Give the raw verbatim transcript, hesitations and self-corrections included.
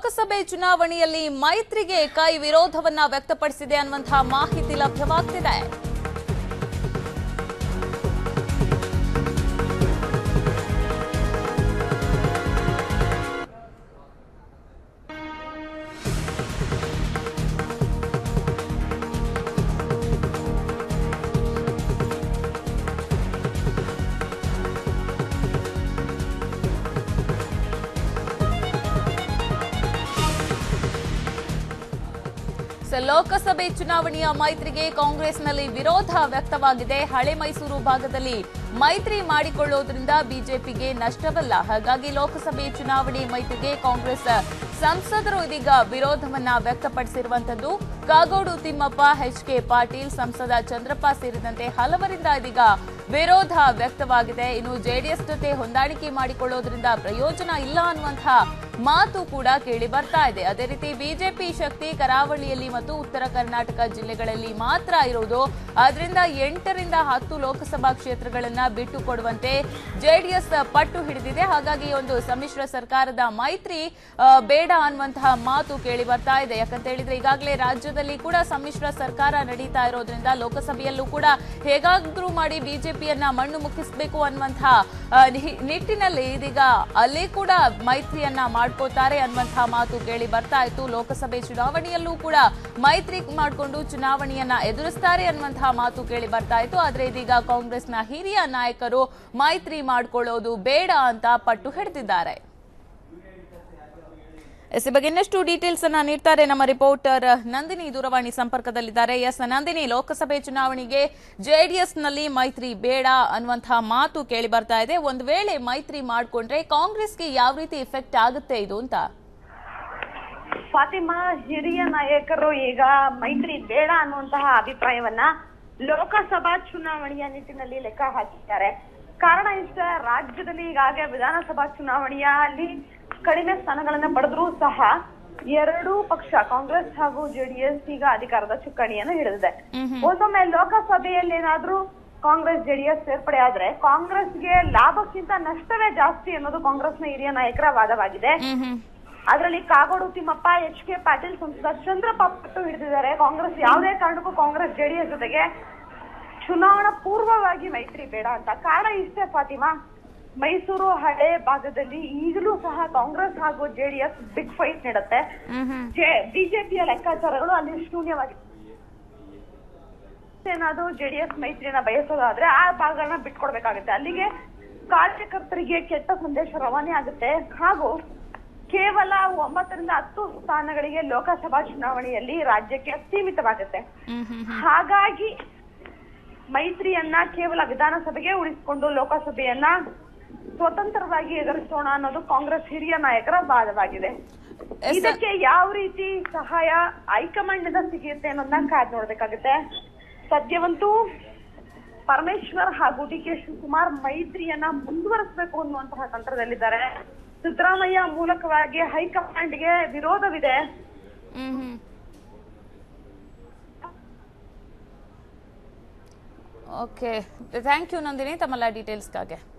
ಲೋಕಸಭೆ ಚುನಾವಣೆಯಲ್ಲಿ ಮೈತ್ರಿಗೆ ಕೈ ವಿರೋಧವನ್ನ ವ್ಯಕ್ತಪಡಿಸಿದೆ ಅನ್ನುವಂತಹ ಮಾಹಿತಿ ಲಭ್ಯವಾಗ್ತಿದೆ. ಲೋಕಸಭೆ ಚುನಾವಣೆಯ ಮೈತ್ರಿಗೆ ಕಾಂಗ್ರೆಸ್ನಲ್ಲಿ ವಿರೋಧ ವ್ಯಕ್ತವಾಗಿದೆ. ಹಳೆ ಮೈಸೂರು ಭಾಗದಲ್ಲಿ ಮೈತ್ರಿ ಮಾಡಿಕೊಳ್ಳುವುದರಿಂದ ಬಿಜೆಪಿಗೆ ನಷ್ಟವಲ್ಲ. ಹಾಗಾಗಿ ಲೋಕಸಭೆ ಚುನಾವಣೆ ಮೈತ್ರಿಗೆ ಕಾಂಗ್ರೆಸ್ ಸಂಸದರು ಇದೀಗ ವಿರೋಧವನ್ನ ವ್ಯಕ್ತಪಡಿಸಿರುವಂತದ್ದು. ಕಾಗೋಡು ತಿಮ್ಮಪ್ಪ, ಎಚ್ ಕೆ ಪಾಟೀಲ್, ಸಂಸದ ಚಂದ್ರಪ್ಪ ಸೇರಿದಂತೆ ಹಲವರಿಂದ ಇದೀಗ ವಿರೋಧ ವ್ಯಕ್ತವಾಗಿದೆ. ಇನ್ನು ಜೆಡಿಎಸ್ ಜೊತೆ ಹೊಂದಾಣಿಕೆ ಮಾಡಿಕೊಳ್ಳೋದ್ರಿಂದ ಪ್ರಯೋಜನ ಇಲ್ಲ ಅನ್ನುವಂತಹ ಮಾತು ಕೂಡ ಕೇಳಿ ಬರ್ತಾ ಇದೆ. ಅದೇ ರೀತಿ ಬಿಜೆಪಿ ಶಕ್ತಿ ಕರಾವಳಿಯಲ್ಲಿ ಮತ್ತು ಉತ್ತರ ಕರ್ನಾಟಕ ಜಿಲ್ಲೆಗಳಲ್ಲಿ ಮಾತ್ರ ಇರುವುದು. ಆದ್ರಿಂದ ಎಂಟರಿಂದ ಹತ್ತು ಲೋಕಸಭಾ ಕ್ಷೇತ್ರಗಳನ್ನ ಬಿಟ್ಟು ಕೊಡುವಂತೆ ಜೆಡಿಎಸ್ ಪಟ್ಟು ಹಿಡಿದಿದೆ. ಹಾಗಾಗಿ ಒಂದು ಸಮ್ಮಿಶ್ರ ಸರ್ಕಾರದ ಮೈತ್ರಿ ಬೇಡ ಅನ್ನುವಂತಹ ಮಾತು ಕೇಳಿ ಬರ್ತಾ ಇದೆ. ಯಾಕಂತ ಹೇಳಿದ್ರೆ ಈಗಾಗಲೇ ರಾಜ್ಯದಲ್ಲಿ ಕೂಡ ಸಮ್ಮಿಶ್ರ ಸರ್ಕಾರ ನಡೀತಾ ಇರೋದ್ರಿಂದ ಲೋಕಸಭೆಯಲ್ಲೂ ಕೂಡ ಹೇಗಾದ್ರೂ ಮಾಡಿ ಬಿಜೆಪಿಯನ್ನ ಮಣ್ಣು ಮುಕ್ಕಿಸಬೇಕು ಅನ್ನುವಂತಹ ನಿಟ್ಟಿನಲ್ಲಿ ಇದೀಗ ಅಲ್ಲಿ ಕೂಡ ಮೈತ್ರಿಯನ್ನ ಮಾಡ್ಕೋತಾರೆ ಅನ್ನುವಂತಹ ಮಾತು ಕೇಳಿ ಬರ್ತಾ ಇತ್ತು. ಲೋಕಸಭೆ ಚುನಾವಣೆಯಲ್ಲೂ ಕೂಡ ಮೈತ್ರಿ ಮಾಡಿಕೊಂಡು ಚುನಾವಣೆಯನ್ನ ಎದುರಿಸ್ತಾರೆ ಅನ್ನುವಂತಹ ಮಾತು ಕೇಳಿ ಬರ್ತಾ ಇತ್ತು. ಆದ್ರೆ ಇದೀಗ ಕಾಂಗ್ರೆಸ್ನ ಹಿರಿಯ ನಾಯಕರು ಮೈತ್ರಿ ಮಾಡಿಕೊಳ್ಳೋದು ಬೇಡ ಅಂತ ಪಟ್ಟು ಹಿಡಿದಿದ್ದಾರೆ. ಎಸ್ ಬಗ್ಗೆ ಇನ್ನಷ್ಟು ಡೀಟೇಲ್ಸ್ ಅನ್ನ ನೀಡ್ತಾರೆ ನಮ್ಮ ರಿಪೋರ್ಟರ್ ನಂದಿನಿ ದೂರವಾಣಿ ಸಂಪರ್ಕದಲ್ಲಿದ್ದಾರೆ. ಎಸ್ ನಂದಿನಿ, ಲೋಕಸಭೆ ಚುನಾವಣೆಗೆ ಜೆಡಿಎಸ್ ನಲ್ಲಿ ಮೈತ್ರಿ ಬೇಡ ಅನ್ನುವಂತಹ ಮಾತು ಕೇಳಿ ಬರ್ತಾ ಇದೆ. ಒಂದು ವೇಳೆ ಮೈತ್ರಿ ಮಾಡಿಕೊಂಡ್ರೆ ಕಾಂಗ್ರೆಸ್ಗೆ ಯಾವ ರೀತಿ ಇಫೆಕ್ಟ್ ಆಗುತ್ತೆ ಇದು ಅಂತ? ಫಾತಿಮಾ, ಹಿರಿಯ ನಾಯಕರು ಈಗ ಮೈತ್ರಿ ಬೇಡ ಅನ್ನುವಂತಹ ಅಭಿಪ್ರಾಯವನ್ನ ಲೋಕಸಭಾ ಚುನಾವಣೆಯ ನಿಟ್ಟಿನಲ್ಲಿ ಲೆಕ್ಕ ಹಾಕಿದ್ದಾರೆ. ಕಾರಣ ಇಷ್ಟ, ರಾಜ್ಯದಲ್ಲಿ ಈಗಾಗಲೇ ವಿಧಾನಸಭಾ ಚುನಾವಣೆಯಲ್ಲಿ ಕಡಿಮೆ ಸ್ಥಾನಗಳನ್ನ ಪಡೆದ್ರೂ ಸಹ ಎರಡೂ ಪಕ್ಷ ಕಾಂಗ್ರೆಸ್ ಹಾಗೂ ಜೆಡಿಎಸ್ ಈಗ ಅಧಿಕಾರದ ಚುಕ್ಕಾಣಿಯನ್ನು ಹಿಡಿದಿದೆ. ಒಂದೊಮ್ಮೆ ಲೋಕಸಭೆಯಲ್ಲಿ ಏನಾದ್ರೂ ಕಾಂಗ್ರೆಸ್ ಜೆಡಿಎಸ್ ಸೇರ್ಪಡೆ ಆದ್ರೆ ಕಾಂಗ್ರೆಸ್ಗೆ ಲಾಭಕ್ಕಿಂತ ನಷ್ಟವೇ ಜಾಸ್ತಿ ಅನ್ನೋದು ಕಾಂಗ್ರೆಸ್ನ ಹಿರಿಯ ನಾಯಕರ ವಾದವಾಗಿದೆ. ಅದರಲ್ಲಿ ಕಾಗೋಡು ತಿಮ್ಮಪ್ಪ, ಎಚ್ ಕೆ ಪಾಟೀಲ್, ಸಂಸದ ಚಂದ್ರಪ್ಪ ಪಟ್ಟು ಹಿಡಿದಿದ್ದಾರೆ. ಕಾಂಗ್ರೆಸ್ ಯಾವುದೇ ಕಾರಣಕ್ಕೂ ಕಾಂಗ್ರೆಸ್ ಜೆಡಿಎಸ್ ಜೊತೆಗೆ ಚುನಾವಣಾ ಪೂರ್ವವಾಗಿ ಮೈತ್ರಿ ಬೇಡ ಅಂತ. ಕಾರಣ ಇಷ್ಟೇ ಫಾತಿಮಾ, ಮೈಸೂರು ಹಳೆ ಭಾಗದಲ್ಲಿ ಈಗಲೂ ಸಹ ಕಾಂಗ್ರೆಸ್ ಹಾಗೂ ಜೆಡಿಎಸ್ ಬಿಗ್ ಫೈಟ್ ನೀಡುತ್ತೆ. ಬಿಜೆಪಿಯ ಲೆಕ್ಕಾಚಾರಗಳು ಅಲ್ಲಿ ಶೂನ್ಯವಾಗಿದೆ. ಏನಾದ್ರೂ ಜೆಡಿಎಸ್ ಮೈತ್ರಿಯನ್ನ ಬಯಸೋದಾದ್ರೆ ಆ ಭಾಗಗಳನ್ನ ಬಿಟ್ಕೊಡ್ಬೇಕಾಗುತ್ತೆ. ಅಲ್ಲಿಗೆ ಕಾರ್ಯಕರ್ತರಿಗೆ ಕೆಟ್ಟ ಸಂದೇಶ ರವಾನೆ ಆಗುತ್ತೆ ಹಾಗೂ ಕೇವಲ ಒಂಬತ್ತರಿಂದ ಹತ್ತು ಸ್ಥಾನಗಳಿಗೆ ಲೋಕಸಭಾ ಚುನಾವಣೆಯಲ್ಲಿ ರಾಜ್ಯಕ್ಕೆ ಸೀಮಿತವಾಗುತ್ತೆ. ಹಾಗಾಗಿ ಮೈತ್ರಿಯನ್ನ ಕೇವಲ ವಿಧಾನಸಭೆಗೆ ಉಳಿಸಿಕೊಂಡು ಲೋಕಸಭೆಯನ್ನ ಸ್ವತಂತ್ರವಾಗಿ ಎದುರಿಸೋಣ ಅನ್ನೋದು ಕಾಂಗ್ರೆಸ್ ಹಿರಿಯ ನಾಯಕರ ವಾದವಾಗಿದೆ. ಇದಕ್ಕೆ ಯಾವ ರೀತಿ ಸಹಾಯ ಹೈಕಮಾಂಡ್ ನಿಂದ ಸಿಗುತ್ತೆ ಅನ್ನೋದನ್ನ ಕಾದ್ ನೋಡ್ಬೇಕಾಗುತ್ತೆ. ಸದ್ಯವಂತೂ ಪರಮೇಶ್ವರ್ ಹಾಗೂ ಡಿ ಕೆ ಶಿವಕುಮಾರ್ ಮೈತ್ರಿಯನ್ನ ಮುಂದುವರಿಸಬೇಕು ಅನ್ನುವಂತಹ ತಂತ್ರದಲ್ಲಿದ್ದಾರೆ. ಸಿದ್ದರಾಮಯ್ಯ ಮೂಲಕವಾಗಿ ಹೈಕಮಾಂಡ್ಗೆ ವಿರೋಧವಿದೆ. ಓಕೆ, ಥ್ಯಾಂಕ್ ಯು ನಂದಿನಿ ತಮ್ಮೆಲ್ಲ ಡೀಟೇಲ್ಸ್ಗಾಗಿ.